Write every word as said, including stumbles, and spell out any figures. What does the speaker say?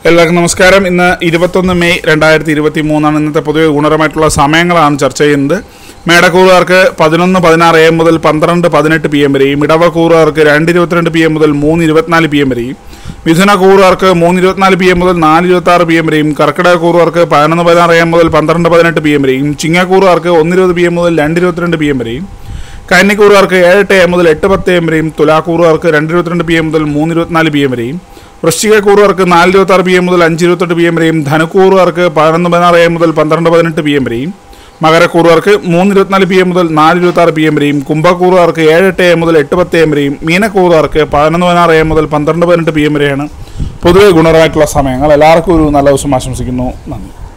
എല്ലാവർക്കും നമസ്കാരം. ഇന്ന് ഇരുപത്തൊന്ന് മെയ് രണ്ടായിരത്തി ഇരുപത്തി മൂന്നാണ്. ഇന്നത്തെ പൊതുവെ ഗുണപരമായിട്ടുള്ള സമയങ്ങളാണ് ചർച്ച ചെയ്യുന്നത്. മേടക്കൂറുകാർക്ക് പതിനൊന്ന് പതിനാറ് എം മുതൽ പന്ത്രണ്ട് പതിനെട്ട് പി എം വരെയും, ഇടവക്കൂറുകാർക്ക് രണ്ട് ഇരുപത്തിരണ്ട് പി എം മുതൽ മൂന്ന് ഇരുപത്തിനാല് പി എം വരെയും, മിഥുന കൂറുകാർക്ക് മൂന്ന് ഇരുപത്തിനാല് പി എം മുതൽ നാല് ഇരുപത്തി ആറ് പി എം വരെയും, കർക്കിടക കൂറുകാർക്ക് പതിനൊന്ന് പതിനാറ് എം മുതൽ പന്ത്രണ്ട് പതിനെട്ട് പി എം വരെയും, ചിങ്ങക്കൂറുകാർക്ക് ഒന്ന് ഇരുപത് പി എം മുതൽ രണ്ട് ഇരുപത്തിരണ്ട് പി എം വരെയും, കന്നിക്കൂറുകാർക്ക് ഏഴ് എട്ട് എം മുതൽ എട്ട് പത്ത് എം വരെയും, തുലാക്കൂറുകാർക്ക് രണ്ട് ഇരുപത്തിരണ്ട് പി എം മുതൽ മൂന്ന് ഇരുപത്തിനാല് പി എം വരെയും, വൃശ്ചികക്കൂറുകാർക്ക് നാല് ഇരുപത്തി ആറ് പി എം മുതൽ അഞ്ച് ഇരുപത്തെട്ട് പി എം വരെയും, ധനുക്കൂറുകാർക്ക് പതിനൊന്ന് പതിനാറ് എം മുതൽ പന്ത്രണ്ട് പതിനെട്ട് പി എം വരെയും, മകരക്കൂറുകാർക്ക് മൂന്ന് ഇരുപത്തിനാല് പി എം മുതൽ നാല് ഇരുപത്തി ആറ് പി എം വരെയും, കുംഭക്കൂറുകാർക്ക് ഏഴ് എട്ട് എം മുതൽ എട്ട് പത്ത് എം വരെയും, മീനക്കൂറുകാർക്ക് പതിനൊന്ന് പതിനാറ് എം മുതൽ പന്ത്രണ്ട് പതിനെട്ട് പി എം വരെയാണ് പൊതുവെ ഗുണപരമായിട്ടുള്ള സമയങ്ങൾ. എല്ലാവർക്കും ഒരു നല്ല ദിവസം ആശംസിക്കുന്നു. നന്ദി.